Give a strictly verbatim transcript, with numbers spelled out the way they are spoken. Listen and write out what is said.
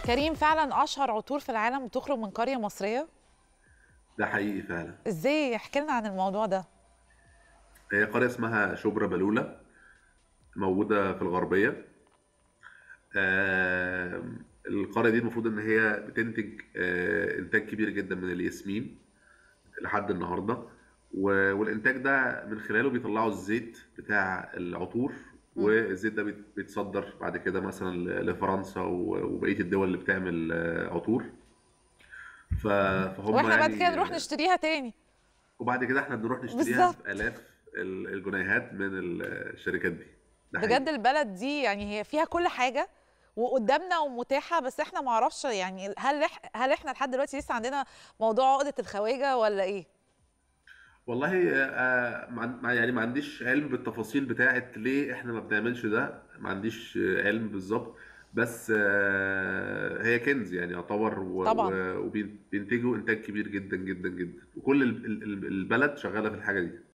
كريم، فعلا اشهر عطور في العالم بتخرج من قريه مصريه؟ ده حقيقي فعلا. ازاي؟ احكي لنا عن الموضوع ده. هي قرية اسمها شبرا بلولة، موجودة في الغربية. آم، القرية دي المفروض إن هي بتنتج آه، إنتاج كبير جدا من الياسمين لحد النهاردة. و- والإنتاج ده من خلاله بيطلعوا الزيت بتاع العطور، مم. والزيت ده بيت- بيتصدر بعد كده مثلا ل- لفرنسا و- وبقية الدول اللي بتعمل آه، عطور. ف- فهم واحنا بعد كده يعني. نروح نشتريها تاني. وبعد كده احنا بنروح نشتريها بالظبط. بآلاف ال- الجنيهات من الشركات دي. ده بجد حقيقي. البلد دي يعني هي فيها كل حاجه وقدامنا ومتاحه، بس احنا ما اعرفش يعني هل إح- هل احنا لحد دلوقتي لسه عندنا موضوع عقده الخواجه ولا ايه؟ والله آه، ما عن- ما- يعني ما عنديش علم بالتفاصيل بتاعت ليه احنا ما بنعملش ده، ما عنديش آه، علم بالظبط. بس آه، هي كنز يعني يعتبر، و- طبعا. و- وبينتجوا انتاج كبير جدا جدا جدا، وكل ال- ال- البلد شغالة في الحاجة دي.